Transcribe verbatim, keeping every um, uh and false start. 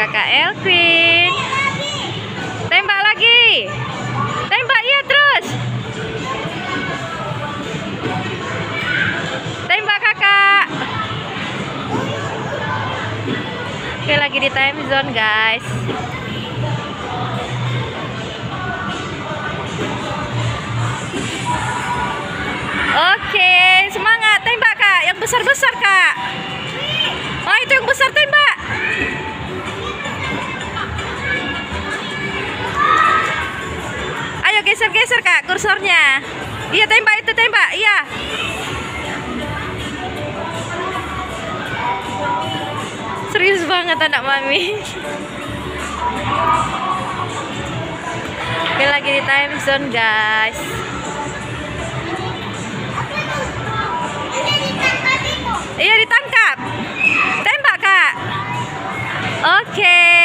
Kakak Elvin. Tembak lagi. Tembak ya terus. Tembak kakak. Oke, lagi di time zone guys. Oke, semangat tembak kak. Yang besar-besar kak. Oh itu yang besar, tembak. Ayo geser-geser kak kursornya. Iya tembak itu, tembak. Iya. Serius banget anak mami. Oke, lagi di time zone guys. Iya ditangkap. Tembak kak. Oke.